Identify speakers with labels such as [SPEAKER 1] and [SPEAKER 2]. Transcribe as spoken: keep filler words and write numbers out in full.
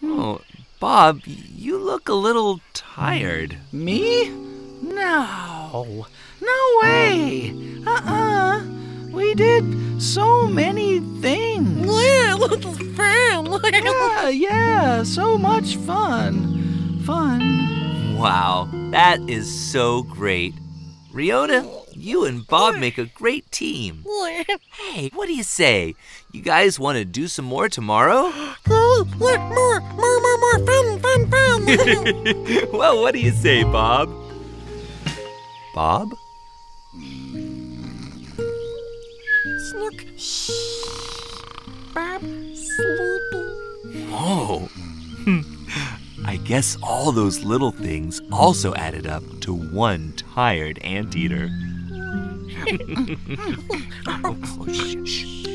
[SPEAKER 1] Oh, Bob, you look a little tired.
[SPEAKER 2] Me? No. No way. Uh-uh. We did so many things.
[SPEAKER 3] Yeah, look, it's fun.
[SPEAKER 2] Yeah, yeah, so much fun. Fun.
[SPEAKER 1] Wow, that is so great. Riona, you and Bob make a great team. Hey, what do you say? You guys want to do some more tomorrow?
[SPEAKER 3] More, more, more, more, more fun, fun, fun.
[SPEAKER 1] Well, what do you say, Bob? Bob?
[SPEAKER 3] Snook. Shh. Bob, sleepy.
[SPEAKER 1] Oh. I guess all those little things also added up to one tired anteater. Oh, shh, shh.